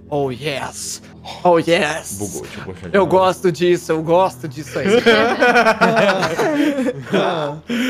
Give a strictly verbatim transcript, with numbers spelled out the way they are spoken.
Oh, yes! Oh, yes! Bugou, deixa eu puxar de Eu novo. gosto disso, eu gosto disso aí.